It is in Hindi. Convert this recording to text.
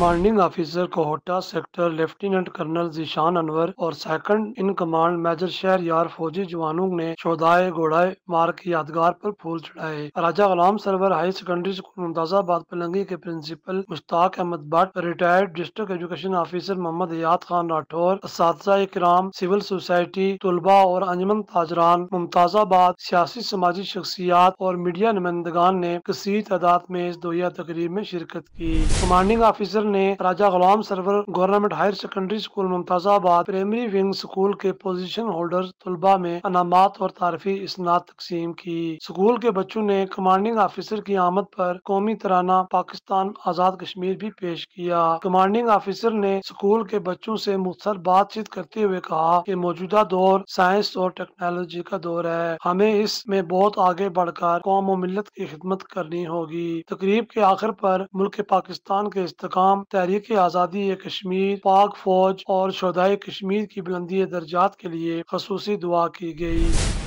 Commanding officer Kahuta sector lieutenant colonel Zeeshan Anwar और second in command major Shahryar फौजी जवानों ने शोधाए घोड़ाए मार्ग की यादगार पर फूल चढ़ाए। Raja Ghulam Sarwar high secondary school Mumtazabad Palangi के principal Mushtaq Ahmed Bhatt, retired district education officer Mohammad Hayat Khan Rathore, असातिज़ा इकराम, सिविल सोसाइटी तलबा और अंजमन ताजरान, मुमताजाबाद सियासी समाजी शख्सियात और मीडिया नुमाइंदगान ने कसीर तादाद में इस दोया तकरीब में शिरकत की। कमांडिंग ऑफिसर ने Raja Ghulam Sarwar government higher secondary school Mumtazabad primary wing school के पोजीशन होल्डर तलबा में अनामात और तारफी इसनाद तकसीम की। स्कूल के बच्चों ने कमांडिंग ऑफिसर की आमद पर कौमी तराना पाकिस्तान आजाद कश्मीर भी पेश किया। कमांडिंग ऑफिसर ने स्कूल के बच्चों से मुख्तसर बातचीत करते हुए कहा कि मौजूदा दौर साइंस और टेक्नोलॉजी का दौर है, हमें इसमें बहुत आगे बढ़कर कौम और मिल्लत की खिदमत करनी होगी। तकरीब के आखिर पर मुल्क पाकिस्तान के इस्तेकाम, तहरीक आज़ादी कश्मीर, पाक फौज और शोधाए कश्मीर की बुलंदी दर्जात के लिए खसूसी दुआ की गई।